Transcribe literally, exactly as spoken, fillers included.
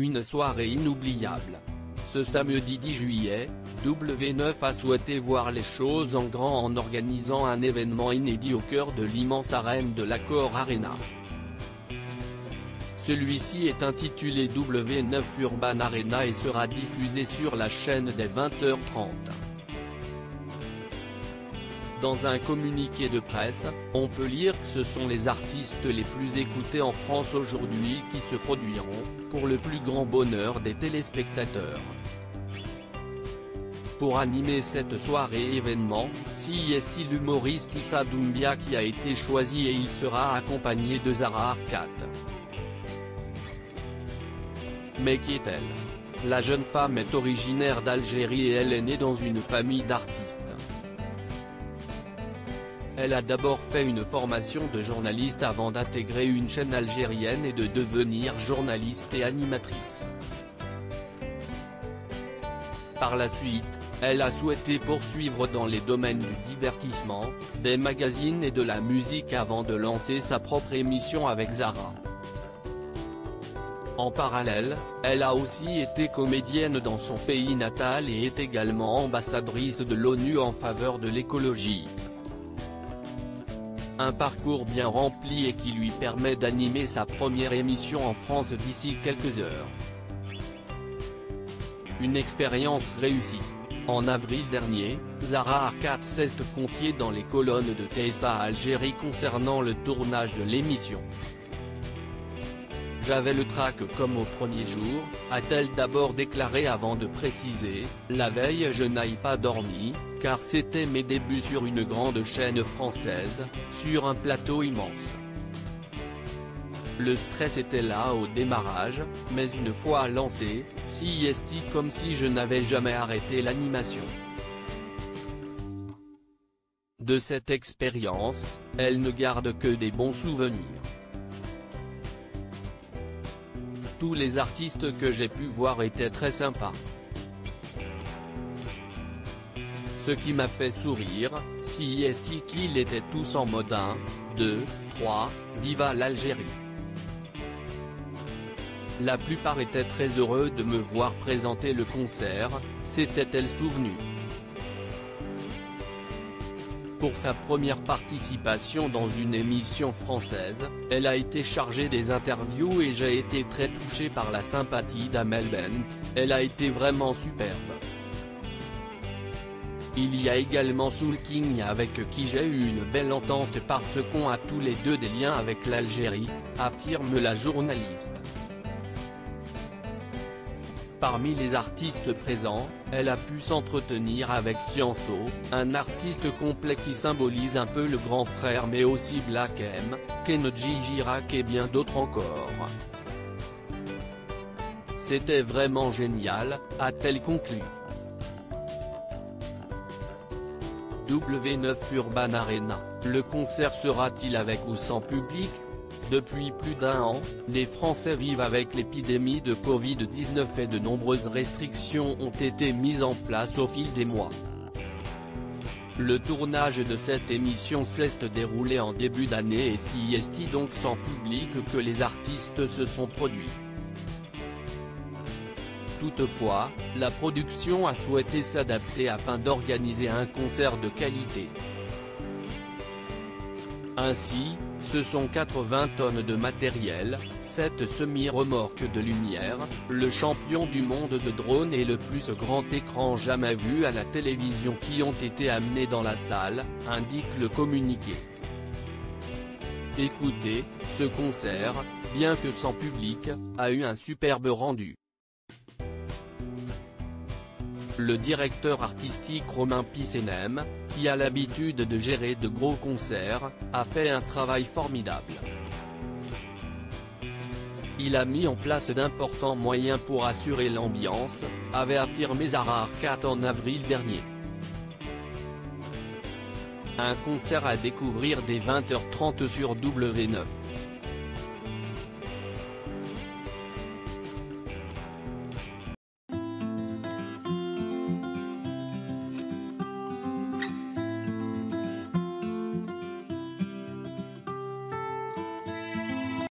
une soirée inoubliable. Ce samedi dix juillet, W neuf a souhaité voir les choses en grand en organisant un événement inédit au cœur de l'immense arène de l'Accor Arena. Celui-ci est intitulé W neuf Urban Arena et sera diffusé sur la chaîne dès vingt heures trente. Dans un communiqué de presse, on peut lire que ce sont les artistes les plus écoutés en France aujourd'hui qui se produiront, pour le plus grand bonheur des téléspectateurs. Pour animer cette soirée événement, c'est l'humoriste Issa Doumbia qui a été choisi et il sera accompagné de Zara Arkat. Mais qui est-elle? La jeune femme est originaire d'Algérie et elle est née dans une famille d'artistes. Elle a d'abord fait une formation de journaliste avant d'intégrer une chaîne algérienne et de devenir journaliste et animatrice. Par la suite, elle a souhaité poursuivre dans les domaines du divertissement, des magazines et de la musique avant de lancer sa propre émission avec Zara. En parallèle, elle a aussi été comédienne dans son pays natal et est également ambassadrice de l'ONU en faveur de l'écologie. Un parcours bien rempli et qui lui permet d'animer sa première émission en France d'ici quelques heures. Une expérience réussie. En avril dernier, Zara Arkat s'est confiée dans les colonnes de T S A Algérie concernant le tournage de l'émission. J'avais le trac comme au premier jour, a-t-elle d'abord déclaré avant de préciser, la veille je n'ai pas dormi, car c'était mes débuts sur une grande chaîne française, sur un plateau immense. Le stress était là au démarrage, mais une fois lancé, c'est comme si je n'avais jamais arrêté l'animation. De cette expérience, elle ne garde que des bons souvenirs. Tous les artistes que j'ai pu voir étaient très sympas. Ce qui m'a fait sourire, c'est qu'ils étaient tous en mode un, deux, trois, viva l'Algérie. La plupart étaient très heureux de me voir présenter le concert, s'était-elle souvenue. Pour sa première participation dans une émission française, elle a été chargée des interviews et j'ai été très touché par la sympathie d'Amel Bent, elle a été vraiment superbe. Il y a également Soul King avec qui j'ai eu une belle entente parce qu'on a tous les deux des liens avec l'Algérie, affirme la journaliste. Parmi les artistes présents, elle a pu s'entretenir avec Fianso, un artiste complet qui symbolise un peu le grand frère mais aussi Black M, Kenji Girac et bien d'autres encore. C'était vraiment génial, a-t-elle conclu. W neuf Urban Arena, le concert sera-t-il avec ou sans public? Depuis plus d'un an, les Français vivent avec l'épidémie de Covid dix-neuf et de nombreuses restrictions ont été mises en place au fil des mois. Le tournage de cette émission s'est déroulé en début d'année et c'est donc sans public que les artistes se sont produits. Toutefois, la production a souhaité s'adapter afin d'organiser un concert de qualité. Ainsi, ce sont quatre-vingts tonnes de matériel, sept semi-remorques de lumière, le champion du monde de drone et le plus grand écran jamais vu à la télévision qui ont été amenés dans la salle, indique le communiqué. Écoutez, ce concert, bien que sans public, a eu un superbe rendu. Le directeur artistique Romain Pissenem, qui a l'habitude de gérer de gros concerts, a fait un travail formidable. Il a mis en place d'importants moyens pour assurer l'ambiance, avait affirmé Zara Arkat en avril dernier. Un concert à découvrir dès vingt heures trente sur W neuf.